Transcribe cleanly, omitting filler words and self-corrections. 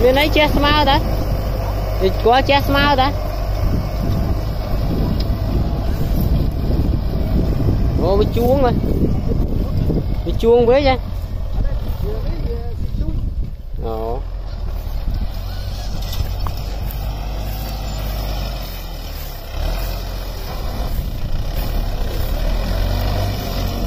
Bên ấy che smile đó. Có che smile đó. Ô bị chuông rồi. Bị chuông với chứ. Ồ.